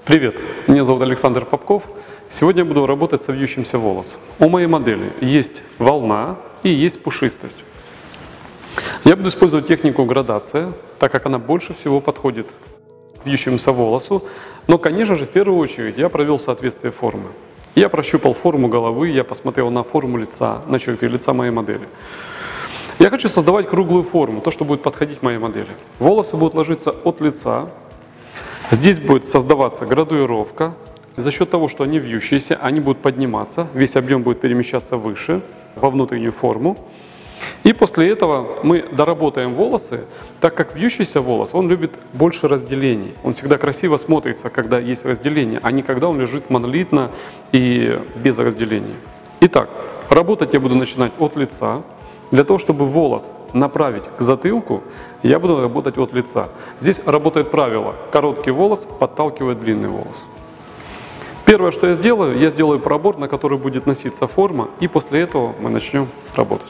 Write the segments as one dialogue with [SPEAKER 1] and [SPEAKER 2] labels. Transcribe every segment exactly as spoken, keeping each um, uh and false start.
[SPEAKER 1] Привет, меня зовут Александр Попков. Сегодня я буду работать со вьющимся волосом. У моей модели есть волна и есть пушистость. Я буду использовать технику градация, так как она больше всего подходит к вьющемуся волосу. Но, конечно же, в первую очередь я провел соответствие формы. Я прощупал форму головы, я посмотрел на форму лица, на черты лица моей модели. Я хочу создавать круглую форму, то, что будет подходить моей модели. Волосы будут ложиться от лица. Здесь будет создаваться градуировка. За счет того, что они вьющиеся, они будут подниматься, весь объем будет перемещаться выше, во внутреннюю форму. И после этого мы доработаем волосы, так как вьющийся волос, он любит больше разделений. Он всегда красиво смотрится, когда есть разделение, а не когда он лежит монолитно и без разделений. Итак, работать я буду начинать от лица. Для того, чтобы волос направить к затылку, я буду работать от лица. Здесь работает правило: короткий волос подталкивает длинный волос. Первое, что я сделаю, я сделаю пробор, на который будет носиться форма, и после этого мы начнем работать.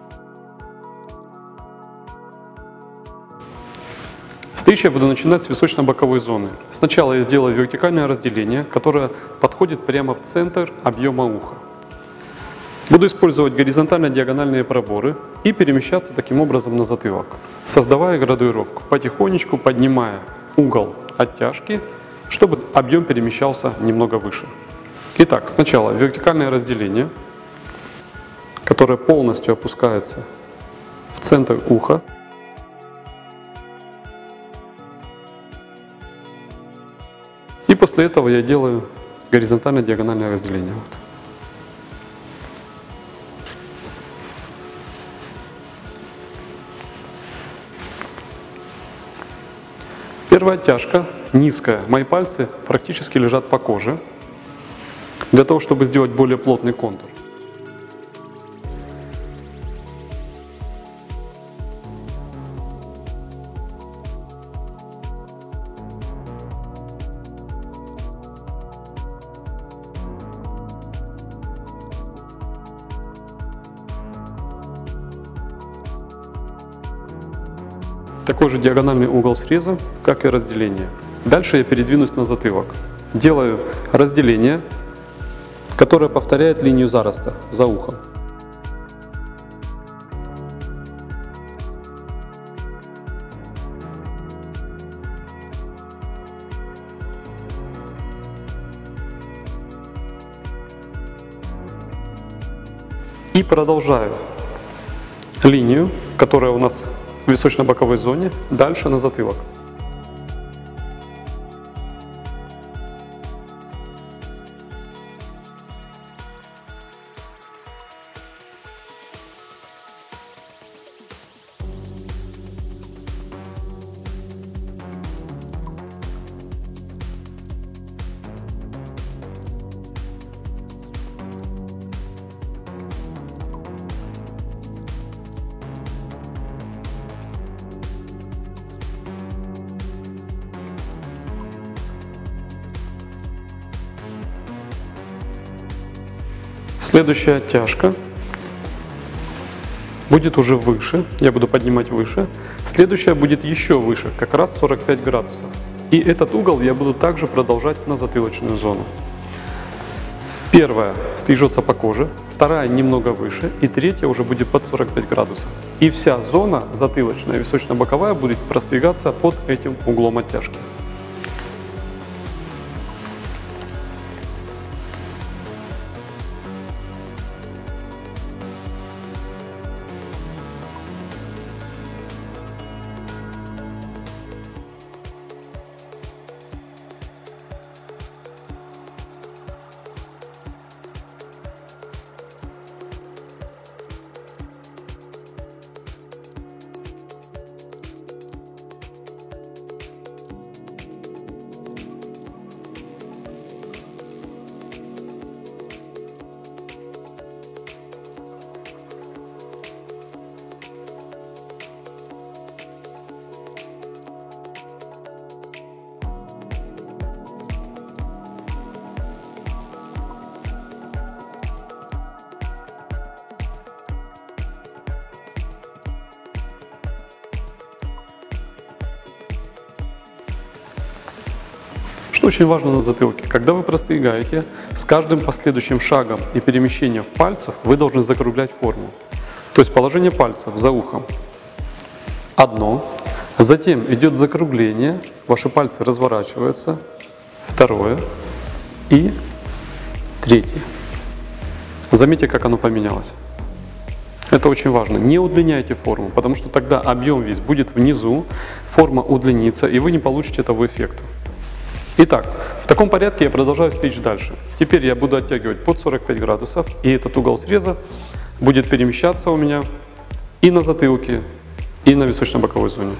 [SPEAKER 1] Стричь я буду начинать с височно-боковой зоны. Сначала я сделаю вертикальное разделение, которое подходит прямо в центр объема уха. Буду использовать горизонтально-диагональные проборы и перемещаться таким образом на затылок, создавая градуировку, потихонечку поднимая угол оттяжки, чтобы объем перемещался немного выше. Итак, сначала вертикальное разделение, которое полностью опускается в центр уха. И после этого я делаю горизонтально-диагональное разделение. Вот. Первая оттяжка низкая. Мои пальцы практически лежат по коже, для того, чтобы сделать более плотный контур. Такой же диагональный угол среза, как и разделение. Дальше я передвинусь на затылок. Делаю разделение, которое повторяет линию зароста за ухом. И продолжаю линию, которая у нас в височно-боковой зоне, дальше на затылок. Следующая оттяжка будет уже выше, я буду поднимать выше. Следующая будет еще выше, как раз сорок пять градусов. И этот угол я буду также продолжать на затылочную зону. Первая стрижется по коже, вторая немного выше, и третья уже будет под сорок пять градусов. И вся зона затылочная, височно-боковая, будет простригаться под этим углом оттяжки. Что очень важно на затылке? Когда вы простригаете, с каждым последующим шагом и перемещением в пальцах вы должны закруглять форму. То есть положение пальцев за ухом одно, затем идет закругление, ваши пальцы разворачиваются, второе и третье. Заметьте, как оно поменялось. Это очень важно. Не удлиняйте форму, потому что тогда объем весь будет внизу, форма удлинится, и вы не получите того эффекта. Итак, в таком порядке я продолжаю стричь дальше. Теперь я буду оттягивать под сорок пять градусов, и этот угол среза будет перемещаться у меня и на затылке, и на височно-боковой зоне.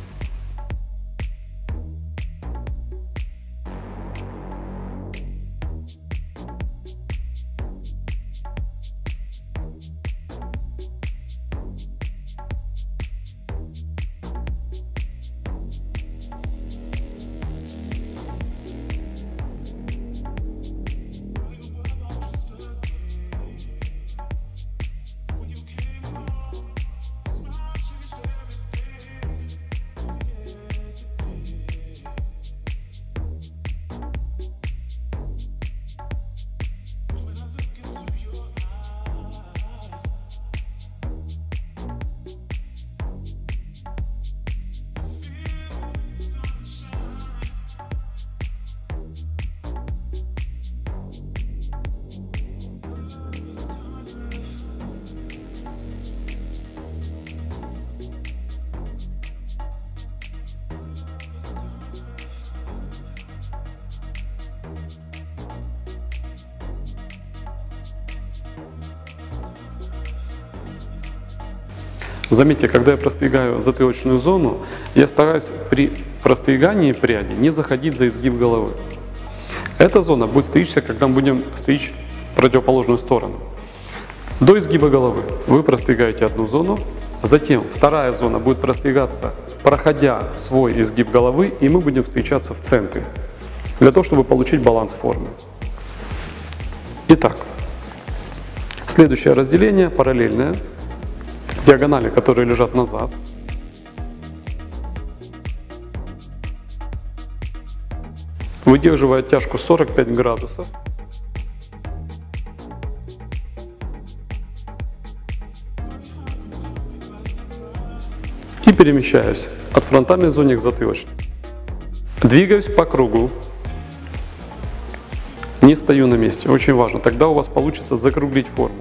[SPEAKER 1] Заметьте, когда я простригаю затылочную зону, я стараюсь при простригании пряди не заходить за изгиб головы. Эта зона будет стричься, когда мы будем стричь противоположную сторону. До изгиба головы вы простригаете одну зону, затем вторая зона будет простригаться, проходя свой изгиб головы, и мы будем встречаться в центре, для того, чтобы получить баланс формы. Итак, следующее разделение параллельное. Диагонали, которые лежат назад. Выдерживая оттяжку сорок пять градусов. И перемещаюсь от фронтальной зоны к затылочной. Двигаюсь по кругу. Не стою на месте. Очень важно. Тогда у вас получится закруглить форму.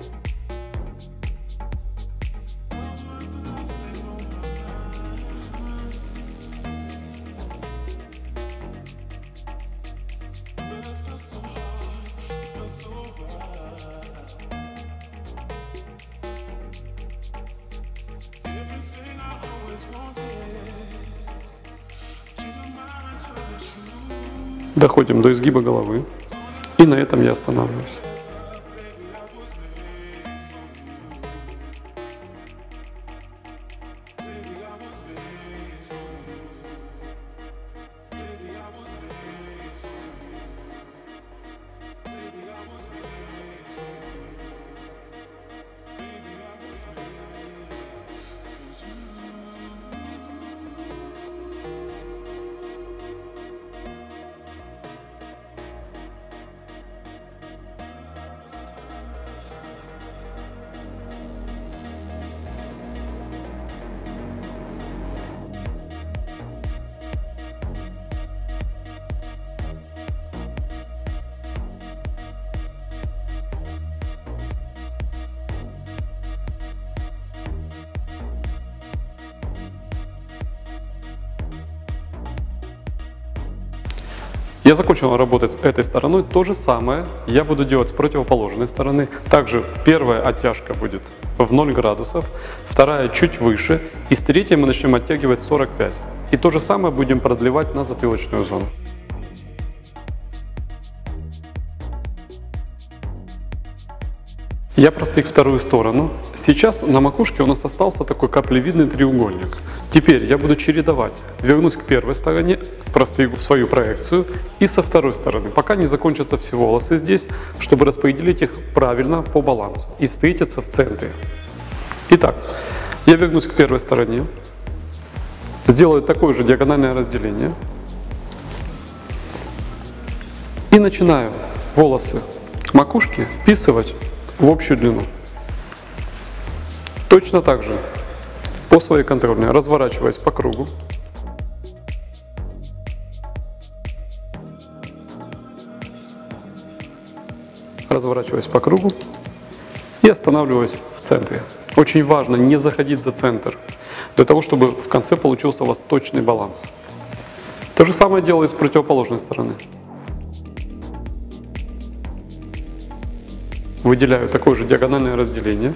[SPEAKER 1] Доходим до изгиба головы, и на этом я останавливаюсь. Я закончил работать с этой стороной. То же самое я буду делать с противоположной стороны. Также первая оттяжка будет в ноль градусов, вторая чуть выше, и с третьей мы начнем оттягивать сорок пять. И то же самое будем продлевать на затылочную зону. Я простриг вторую сторону. Сейчас на макушке у нас остался такой каплевидный треугольник. Теперь я буду чередовать. Вернусь к первой стороне, простригу свою проекцию, и со второй стороны, пока не закончатся все волосы здесь, чтобы распределить их правильно по балансу и встретиться в центре. Итак, я вернусь к первой стороне, сделаю такое же диагональное разделение. И начинаю волосы макушки вписывать в общую длину. Точно так же по своей контрольной разворачиваясь по кругу. Разворачиваясь по кругу и останавливаюсь в центре. Очень важно не заходить за центр, для того, чтобы в конце получился у вас точный баланс. То же самое делаю с противоположной стороны. Выделяю такое же диагональное разделение.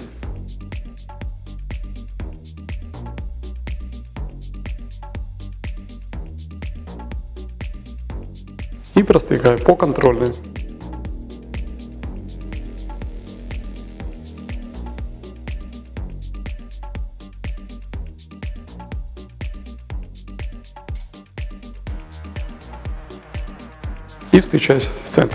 [SPEAKER 1] И простригаю по контрольной. И встречаюсь в центре.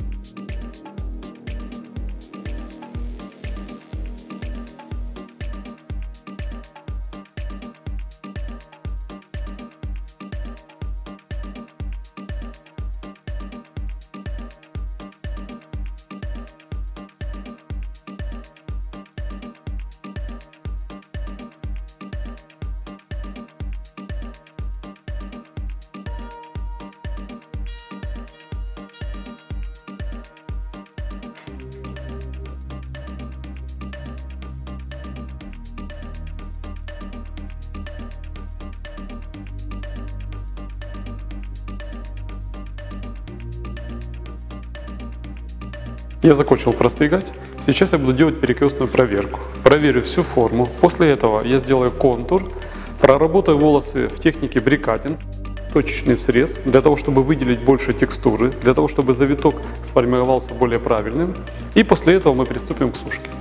[SPEAKER 1] Я закончил простригать. Сейчас я буду делать перекрестную проверку. Проверю всю форму. После этого я сделаю контур, проработаю волосы в технике брикатинг, точечный срез, для того, чтобы выделить больше текстуры, для того, чтобы завиток сформировался более правильным. И после этого мы приступим к сушке.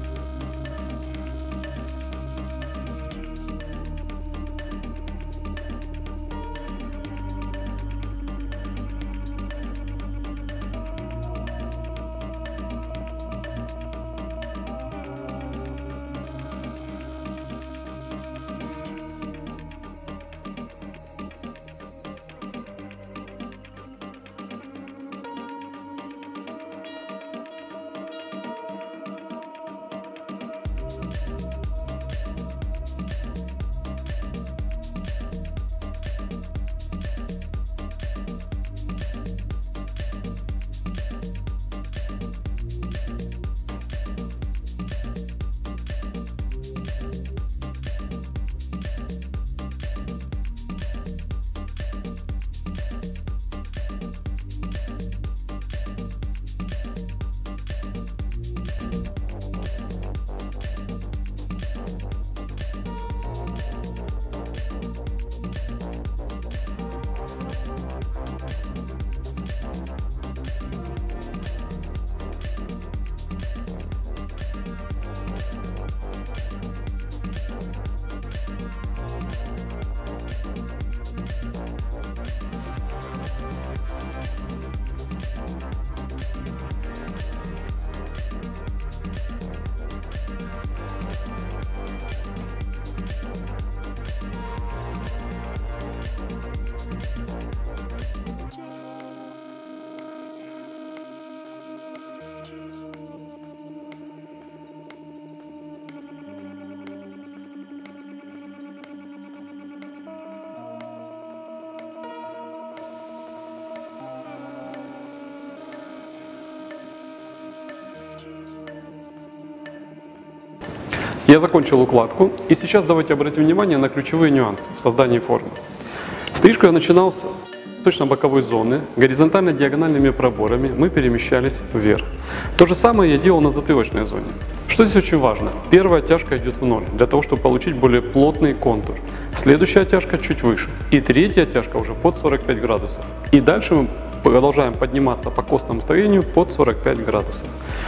[SPEAKER 1] Я закончил укладку, и сейчас давайте обратим внимание на ключевые нюансы в создании формы. Стрижку я начинал с точно-боковой зоны, горизонтально-диагональными проборами мы перемещались вверх. То же самое я делал на затылочной зоне. Что здесь очень важно? Первая оттяжка идет в ноль, для того, чтобы получить более плотный контур. Следующая оттяжка чуть выше. И третья оттяжка уже под сорок пять градусов. И дальше мы продолжаем подниматься по костному строению под сорок пять градусов.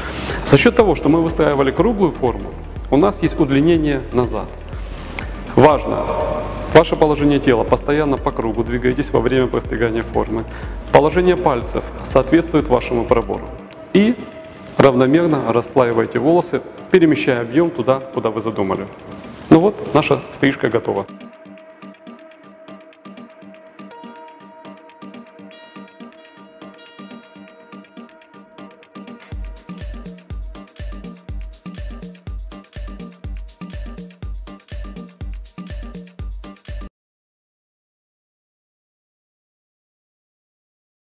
[SPEAKER 1] За счет того, что мы выстраивали круглую форму, у нас есть удлинение назад. Важно, ваше положение тела постоянно по кругу двигайтесь во время простригания формы. Положение пальцев соответствует вашему пробору. И равномерно расслаивайте волосы, перемещая объем туда, куда вы задумали. Ну вот, наша стрижка готова.